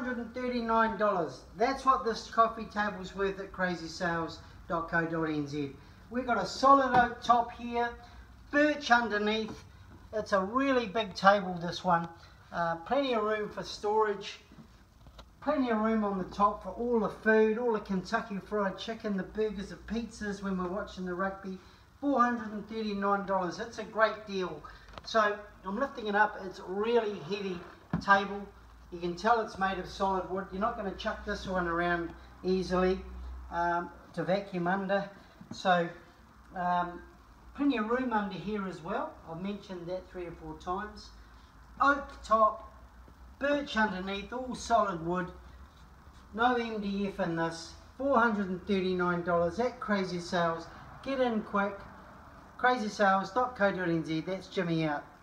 $439. That's what this coffee table's worth at crazysales.co.nz. We've got a solid oak top here, birch underneath. It's a really big table, this one. Plenty of room for storage. Plenty of room on the top for all the food, all the Kentucky Fried Chicken, the burgers, the pizzas when we're watching the rugby. $439. It's a great deal. So I'm lifting it up. It's a really heavy table. You can tell it's made of solid wood. You're not going to chuck this one around easily to vacuum under. So plenty of room under here as well. I've mentioned that 3 or 4 times. Oak top, birch underneath, all solid wood. No MDF in this. $439 at Crazy Sales. Get in quick. crazysales.co.nz. That's Jimmy out.